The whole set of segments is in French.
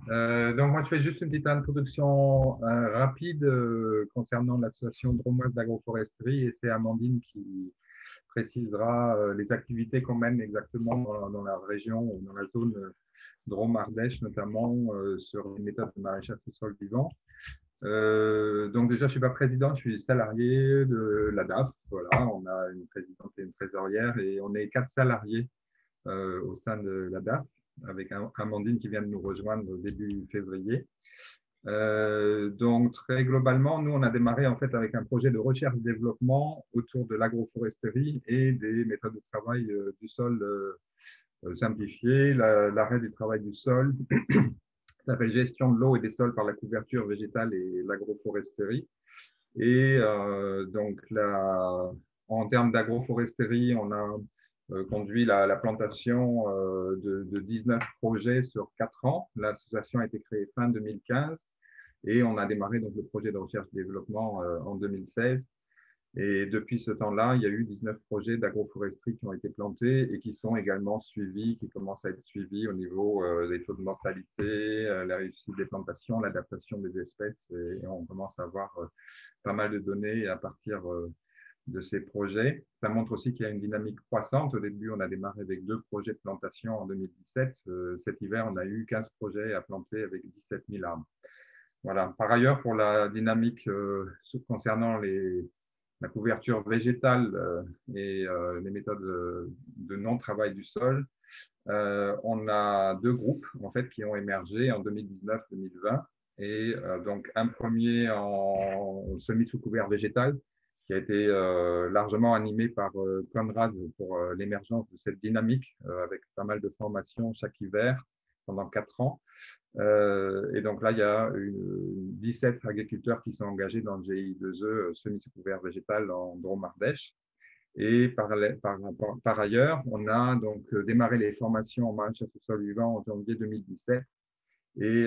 Donc, moi, je fais juste une petite introduction rapide concernant l'association drômoise d'agroforesterie et c'est Amandine qui précisera les activités qu'on mène exactement dans la région ou dans la zone Drôme-Ardèche, notamment sur les méthodes de maraîchage au sol vivant. Donc déjà, je ne suis pas président, je suis salarié de la DAF. Voilà, on a une présidente et une trésorière et on est 4 salariés au sein de la DAF avec Amandine qui vient de nous rejoindre début février. Donc très globalement, nous on a démarré en fait avec un projet de recherche-développement autour de l'agroforesterie et des méthodes de travail du sol simplifiées, l'arrêt du travail du sol, ça s'appelle gestion de l'eau et des sols par la couverture végétale et l'agroforesterie. Et donc en termes d'agroforesterie, on a conduit la plantation de 19 projets sur 4 ans. L'association a été créée fin 2015 et on a démarré donc, le projet de recherche-développement en 2016. Et depuis ce temps-là, il y a eu 19 projets d'agroforesterie qui ont été plantés et qui sont également suivis, qui commencent à être suivis au niveau des taux de mortalité, la réussite des plantations, l'adaptation des espèces. Et on commence à avoir pas mal de données à partir de ces projets. Ça montre aussi qu'il y a une dynamique croissante. Au début, on a démarré avec 2 projets de plantation en 2017. Cet hiver, on a eu 15 projets à planter avec 17 000 arbres. Voilà. Par ailleurs, pour la dynamique concernant la couverture végétale et les méthodes de non-travail du sol, on a 2 groupes en fait, qui ont émergé en 2019-2020. Et donc, un premier en semi sous couvert végétal, qui a été largement animé par Conrad pour l'émergence de cette dynamique, avec pas mal de formations chaque hiver pendant 4 ans. Et donc là, il y a 17 agriculteurs qui sont engagés dans le GI2E semi sous couvert végétal en Drôme-Ardèche. Et par ailleurs, on a donc démarré les formations en maraîchage au sol vivant en janvier 2017. Et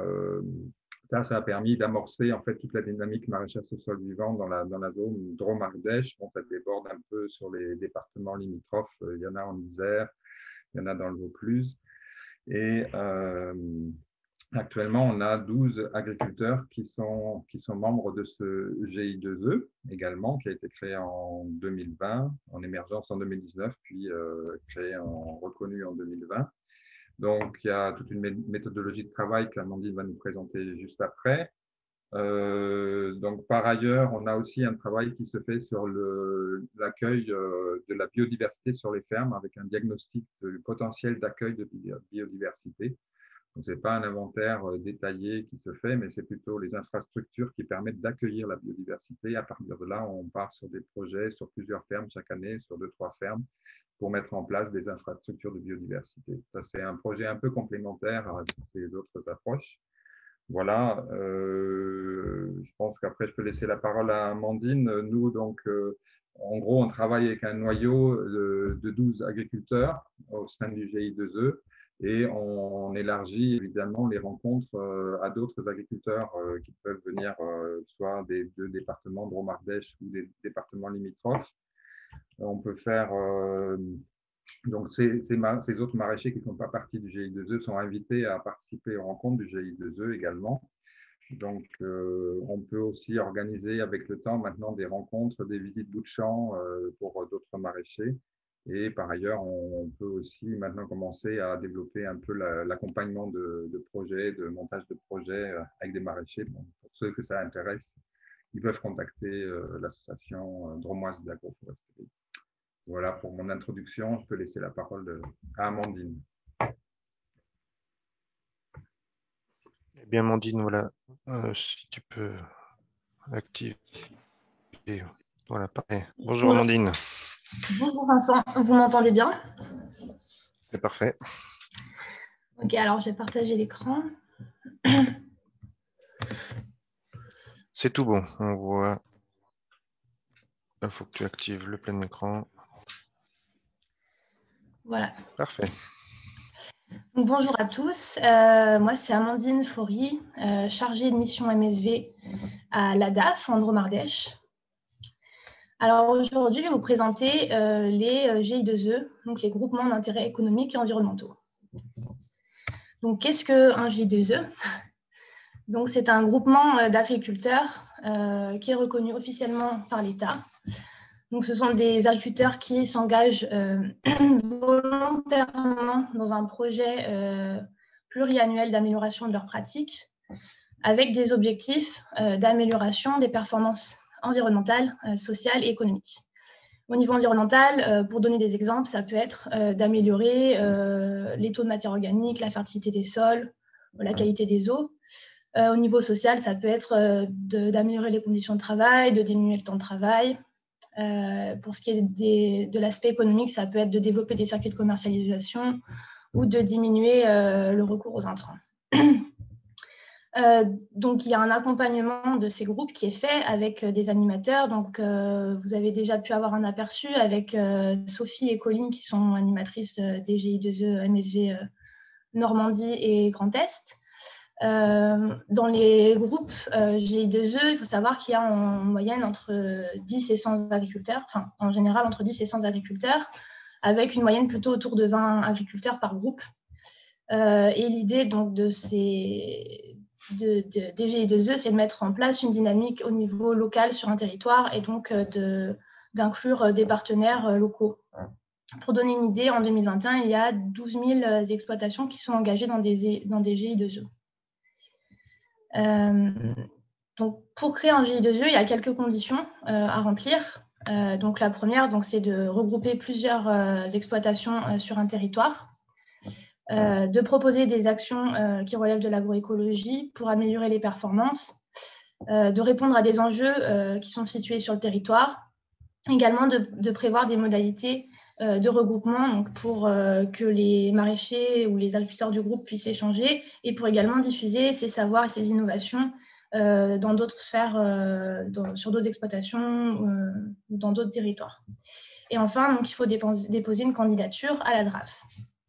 ça a permis d'amorcer en fait toute la dynamique maraîchage au sol vivant dans la zone Drôme-Ardèche. On déborde un peu sur les départements limitrophes. Il y en a en Isère, il y en a dans le Vaucluse. Et actuellement, on a 12 agriculteurs qui sont membres de ce GI2E également, qui a été créé en 2020, en émergence en 2019, puis créé en reconnu en 2020. Donc, il y a toute une méthodologie de travail qu'Amandine va nous présenter juste après. Donc, par ailleurs, on a aussi un travail qui se fait sur l'accueil de la biodiversité sur les fermes avec un diagnostic du potentiel d'accueil de biodiversité. Ce n'est pas un inventaire détaillé qui se fait, mais c'est plutôt les infrastructures qui permettent d'accueillir la biodiversité. À partir de là, on part sur des projets sur plusieurs fermes chaque année, sur 2-3 fermes, pour mettre en place des infrastructures de biodiversité. Ça, c'est un projet un peu complémentaire à les autres approches. Voilà, je pense qu'après, je peux laisser la parole à Amandine. Nous, donc, en gros, on travaille avec un noyau de 12 agriculteurs au sein du GI2E et on élargit évidemment les rencontres à d'autres agriculteurs qui peuvent venir soit des 2 départements, Drôme-Ardèche ou des départements limitrophes. On peut faire donc, ces autres maraîchers qui ne font pas partie du GI2E sont invités à participer aux rencontres du GI2E également. Donc, on peut aussi organiser avec le temps maintenant des rencontres, des visites bout de champ pour d'autres maraîchers. Et par ailleurs, on peut aussi maintenant commencer à développer un peu l'accompagnement de projets, de montage de projets avec des maraîchers. Bon, pour ceux que ça intéresse, ils peuvent contacter l'association drômoise d'agroforesterie. Voilà pour mon introduction. Je peux laisser la parole à Amandine. Eh bien, Amandine, voilà, si tu peux activer. Voilà, pareil. Bonjour Amandine. Bonjour Vincent, vous m'entendez bien? C'est parfait. Ok, alors je vais partager l'écran. C'est tout bon, on voit. Il faut que tu actives le plein écran. Voilà. Parfait. Donc, bonjour à tous, moi c'est Amandine Faury, chargée de mission MSV à l'ADAF en Drôme-Ardèche. Alors aujourd'hui, je vais vous présenter les GI2E, donc les groupements d'intérêt économiques et environnementaux. Donc, qu'est-ce qu'un GIE? Donc, c'est un groupement d'agriculteurs qui est reconnu officiellement par l'État. Donc, ce sont des agriculteurs qui s'engagent volontairement dans un projet pluriannuel d'amélioration de leurs pratiques avec des objectifs d'amélioration des performances environnementales, sociales et économiques. Au niveau environnemental, pour donner des exemples, ça peut être d'améliorer les taux de matière organique, la fertilité des sols, la qualité des eaux. Au niveau social, ça peut être d'améliorer les conditions de travail, de diminuer le temps de travail. Pour ce qui est de l'aspect économique, ça peut être de développer des circuits de commercialisation ou de diminuer le recours aux intrants. Donc, il y a un accompagnement de ces groupes qui est fait avec des animateurs. Donc, vous avez déjà pu avoir un aperçu avec Sophie et Colline qui sont animatrices des GIE MSV Normandie et Grand Est. Dans les groupes GIE, il faut savoir qu'il y a en moyenne entre 10 et 100 agriculteurs, enfin en général entre 10 et 100 agriculteurs, avec une moyenne plutôt autour de 20 agriculteurs par groupe. Et l'idée donc des GIE, c'est de mettre en place une dynamique au niveau local sur un territoire et donc d'inclure des partenaires locaux. Pour donner une idée, en 2021, il y a 12 000 exploitations qui sont engagées dans des GIE. Donc, pour créer un GIE, il y a quelques conditions à remplir. Donc, la première, c'est de regrouper plusieurs exploitations sur un territoire, de proposer des actions qui relèvent de l'agroécologie pour améliorer les performances, de répondre à des enjeux qui sont situés sur le territoire, également de prévoir des modalités de regroupement donc pour que les maraîchers ou les agriculteurs du groupe puissent échanger et pour également diffuser ces savoirs et ces innovations dans d'autres sphères, sur d'autres exploitations ou dans d'autres territoires. Et enfin, donc, il faut déposer une candidature à la DRAF.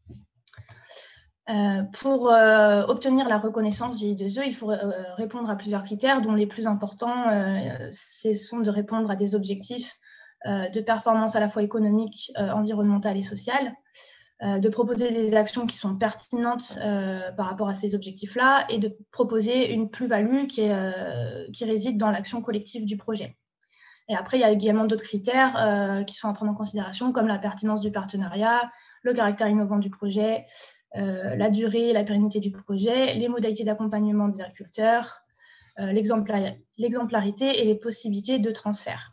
Pour obtenir la reconnaissance GIE, il faut répondre à plusieurs critères, dont les plus importants sont de répondre à des objectifs de performance à la fois économique, environnementale et sociale, de proposer des actions qui sont pertinentes par rapport à ces objectifs-là et de proposer une plus-value qui réside dans l'action collective du projet. Et après, il y a également d'autres critères qui sont à prendre en considération, comme la pertinence du partenariat, le caractère innovant du projet, la durée et la pérennité du projet, les modalités d'accompagnement des agriculteurs, l'exemplarité et les possibilités de transfert.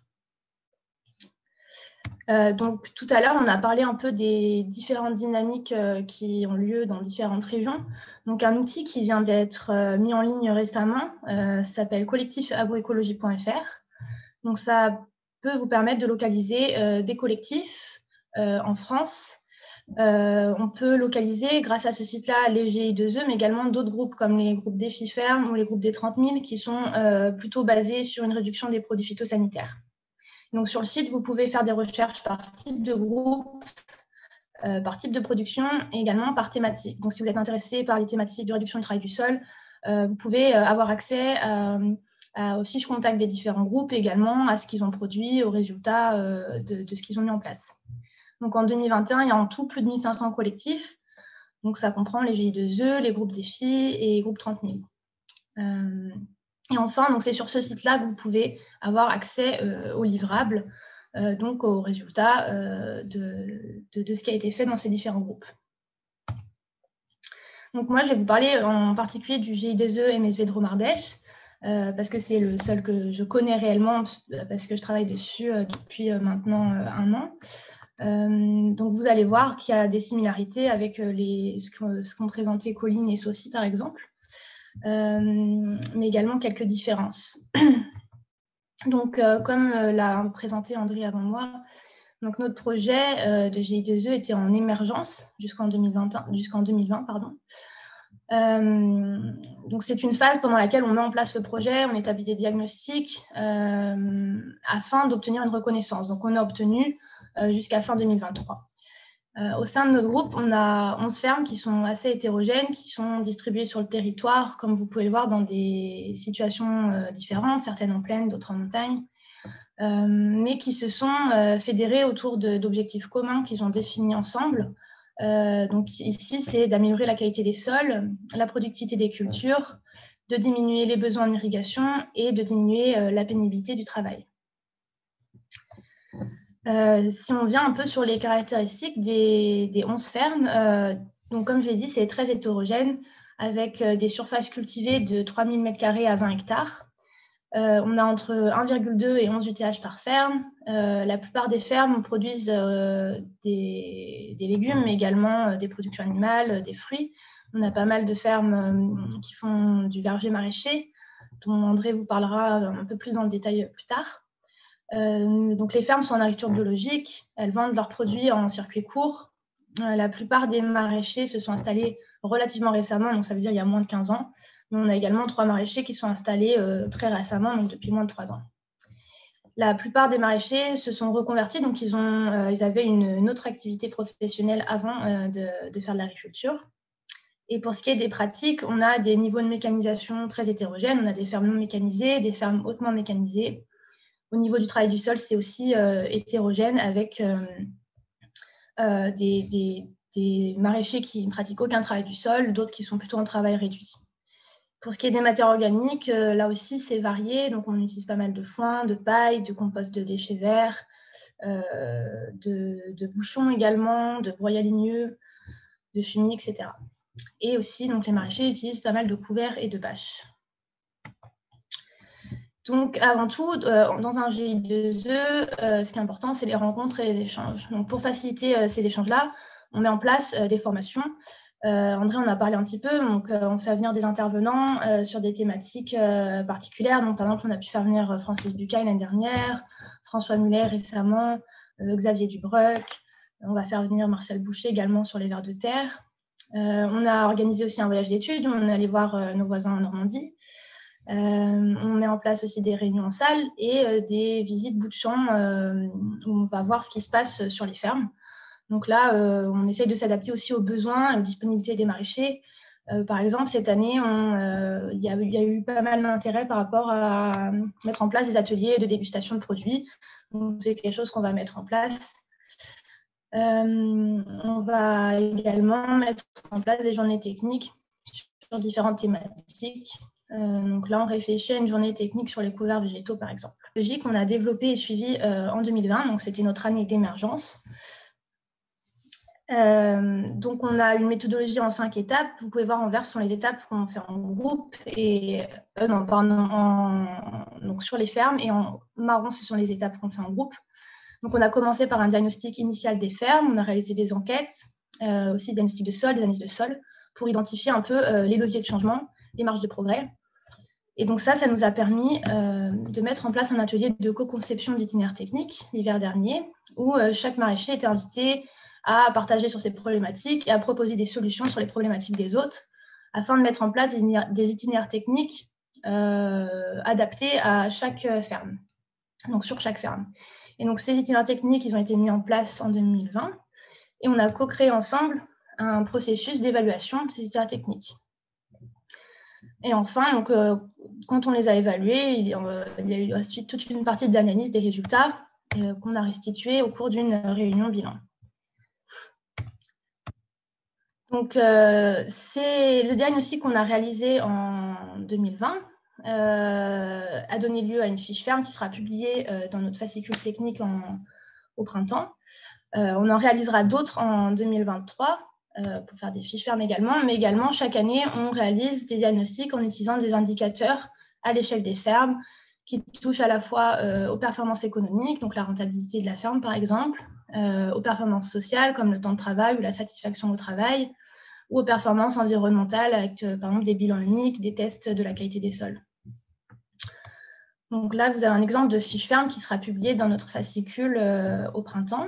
Donc, tout à l'heure, on a parlé un peu des différentes dynamiques qui ont lieu dans différentes régions. Donc, un outil qui vient d'être mis en ligne récemment s'appelle collectifagroécologie.fr. Donc, ça peut vous permettre de localiser des collectifs en France. On peut localiser, grâce à ce site-là, les GIE, mais également d'autres groupes comme les groupes Défi Ferme ou les groupes des 30 000 qui sont plutôt basés sur une réduction des produits phytosanitaires. Donc, sur le site, vous pouvez faire des recherches par type de groupe, par type de production et également par thématique. Donc, si vous êtes intéressé par les thématiques de réduction du travail du sol, vous pouvez avoir accès aux fiches contact des différents groupes et également à ce qu'ils ont produit, aux résultats de ce qu'ils ont mis en place. Donc, en 2021, il y a en tout plus de 1500 collectifs. Donc, ça comprend les GIE, les groupes Défi et les groupes 30 000. Et enfin, c'est sur ce site-là que vous pouvez avoir accès aux livrables, donc aux résultats de ce qui a été fait dans ces différents groupes. Donc moi, je vais vous parler en particulier du GIE MSV de Dromardèche, parce que c'est le seul que je connais réellement, parce que je travaille dessus depuis maintenant 1 an. Donc vous allez voir qu'il y a des similarités avec ce qu'ont présenté Colline et Sophie, par exemple. Mais également quelques différences. Donc, comme l'a présenté André avant moi, donc notre projet de GIE était en émergence jusqu'en 2020. Donc, c'est une phase pendant laquelle on met en place le projet, on établit des diagnostics afin d'obtenir une reconnaissance. Donc, on a obtenu jusqu'à fin 2023. Au sein de notre groupe, on a 11 fermes qui sont assez hétérogènes, qui sont distribuées sur le territoire, comme vous pouvez le voir, dans des situations différentes, certaines en plaine, d'autres en montagne, mais qui se sont fédérées autour d'objectifs communs qu'ils ont définis ensemble Donc ici, c'est d'améliorer la qualité des sols, la productivité des cultures, de diminuer les besoins en irrigation et de diminuer la pénibilité du travail. Si on vient un peu sur les caractéristiques des 11 fermes, donc comme je l'ai dit, c'est très hétérogène, avec des surfaces cultivées de 3000 m² à 20 hectares. On a entre 1,2 et 11 UTH par ferme. La plupart des fermes produisent des légumes, mais également des productions animales, des fruits. On a pas mal de fermes qui font du verger maraîcher, dont André vous parlera un peu plus dans le détail plus tard. Donc les fermes sont en agriculture biologique, elles vendent leurs produits en circuit court. La plupart des maraîchers se sont installés relativement récemment, donc ça veut dire il y a moins de 15 ans. Mais on a également 3 maraîchers qui sont installés très récemment, donc depuis moins de 3 ans. La plupart des maraîchers se sont reconvertis, donc ils avaient une autre activité professionnelle avant de faire de l'agriculture. Et pour ce qui est des pratiques, on a des niveaux de mécanisation très hétérogènes. On a des fermes non mécanisées, des fermes hautement mécanisées. Au niveau du travail du sol, c'est aussi hétérogène avec des maraîchers qui ne pratiquent aucun travail du sol, d'autres qui sont plutôt en travail réduit. Pour ce qui est des matières organiques, là aussi, c'est varié. Donc, on utilise pas mal de foin, de paille, de compost de déchets verts, de bouchons également, de broyats ligneux, de fumier, etc. Et aussi, donc, les maraîchers utilisent pas mal de couverts et de bâches. Donc, avant tout, dans un GI2E, ce qui est important, c'est les rencontres et les échanges. Donc, pour faciliter ces échanges-là, on met en place des formations. André en a parlé un petit peu, donc on fait venir des intervenants sur des thématiques particulières. Donc, par exemple, on a pu faire venir Francis Bucaille l'année dernière, François Muller récemment, Xavier Dubreuc. On va faire venir Marcel Boucher également sur les vers de terre. On a organisé aussi un voyage d'études, on est allé voir nos voisins en Normandie. On met en place aussi des réunions en salle et des visites bout de champ où on va voir ce qui se passe sur les fermes. Donc là, on essaye de s'adapter aussi aux besoins et aux disponibilités des maraîchers. Par exemple, cette année, il y a eu pas mal d'intérêt par rapport à mettre en place des ateliers de dégustation de produits. Donc, c'est quelque chose qu'on va mettre en place. On va également mettre en place des journées techniques sur différentes thématiques. Donc là, on réfléchit à une journée technique sur les couverts végétaux, par exemple. La logique qu'on a développée et suivie en 2020, donc c'était notre année d'émergence. Donc, on a une méthodologie en 5 étapes. Vous pouvez voir en vert, ce sont les étapes qu'on fait en groupe, et donc sur les fermes, et en marron, ce sont les étapes qu'on fait en groupe. Donc, on a commencé par un diagnostic initial des fermes. On a réalisé des enquêtes, aussi des diagnostics de sol, des analyses de sol, pour identifier un peu les leviers de changement, les marges de progrès. Et donc ça nous a permis de mettre en place un atelier de co-conception d'itinéraires techniques l'hiver dernier, où chaque maraîcher était invité à partager sur ses problématiques et à proposer des solutions sur les problématiques des autres, afin de mettre en place des itinéraires techniques adaptés à chaque ferme, donc sur chaque ferme. Et donc ces itinéraires techniques, ils ont été mis en place en 2020, et on a co-créé ensemble un processus d'évaluation de ces itinéraires techniques. Et enfin, donc, quand on les a évalués, il y a eu ensuite toute une partie d'analyse des résultats qu'on a restitués au cours d'une réunion bilan. Donc, c'est le diagnostic qu'on a réalisé en 2020 a donné lieu à une fiche ferme qui sera publiée dans notre fascicule technique au printemps. On en réalisera d'autres en 2023 pour faire des fiches fermes également, mais également chaque année, on réalise des diagnostics en utilisant des indicateurs à l'échelle des fermes qui touchent à la fois aux performances économiques, donc la rentabilité de la ferme par exemple, aux performances sociales comme le temps de travail ou la satisfaction au travail, ou aux performances environnementales avec par exemple des bilans uniques, des tests de la qualité des sols. Donc là, vous avez un exemple de fiche ferme qui sera publié dans notre fascicule au printemps.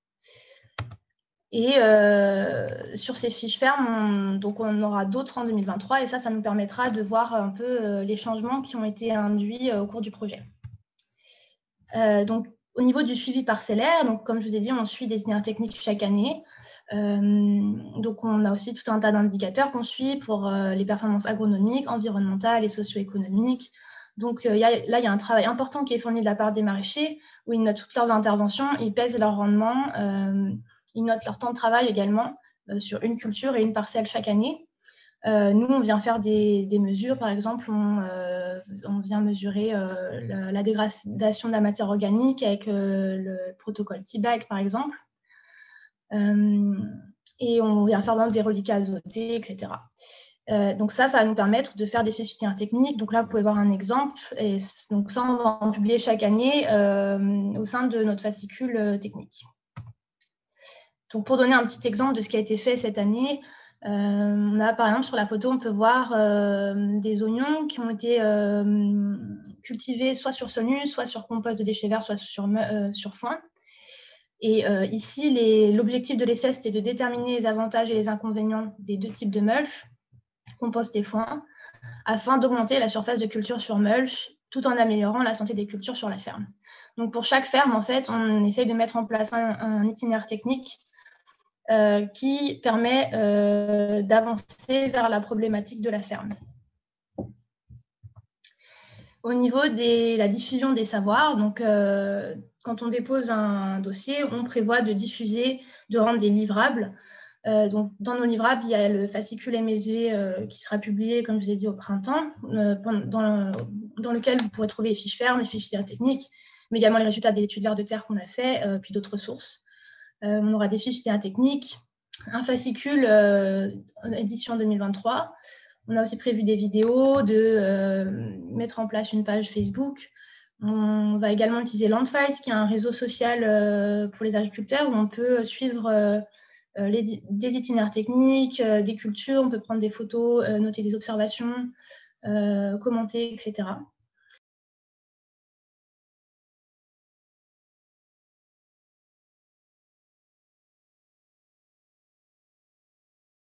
Et sur ces fiches fermes, on aura d'autres en 2023, et ça nous permettra de voir un peu les changements qui ont été induits au cours du projet. Donc, au niveau du suivi parcellaire, donc, comme je vous ai dit, on suit des itinéraires techniques chaque année. Donc, on a aussi tout un tas d'indicateurs qu'on suit pour les performances agronomiques, environnementales et socio-économiques. Donc, là, il y a un travail important qui est fourni de la part des maraîchers, où ils notent toutes leurs interventions, ils pèsent leur rendement, ils notent leur temps de travail également, sur une culture et une parcelle chaque année. Nous, on vient faire des mesures. Par exemple, on vient mesurer la dégradation de la matière organique avec le protocole T-BAG, par exemple. Et on vient faire des reliquats azotés, etc. Donc ça va nous permettre de faire des fiches techniques. Donc là, vous pouvez voir un exemple. Et donc ça, on va en publier chaque année au sein de notre fascicule technique. Donc pour donner un petit exemple de ce qui a été fait cette année, on a par exemple sur la photo, on peut voir des oignons qui ont été cultivés soit sur sol nu, soit sur compost de déchets verts, soit sur foin. Et ici, l'objectif de l'essai, c'était de déterminer les avantages et les inconvénients des deux types de mulch, compost et foin, afin d'augmenter la surface de culture sur mulch, tout en améliorant la santé des cultures sur la ferme. Donc pour chaque ferme, en fait, on essaye de mettre en place un itinéraire technique qui permet d'avancer vers la problématique de la ferme. Au niveau de la diffusion des savoirs, donc, quand on dépose un dossier, on prévoit de diffuser, de rendre des livrables. Donc, dans nos livrables, il y a le fascicule MSV qui sera publié, comme je vous ai dit, au printemps, dans lequel vous pourrez trouver les fiches fermes, les fiches techniques, mais également les résultats des études vers de terre qu'on a fait, puis d'autres ressources. On aura des fiches techniques, un fascicule édition 2023. On a aussi prévu des vidéos, de mettre en place une page Facebook. On va également utiliser Landfiles, qui est un réseau social pour les agriculteurs, où on peut suivre des itinéraires techniques, des cultures, on peut prendre des photos, noter des observations, commenter, etc.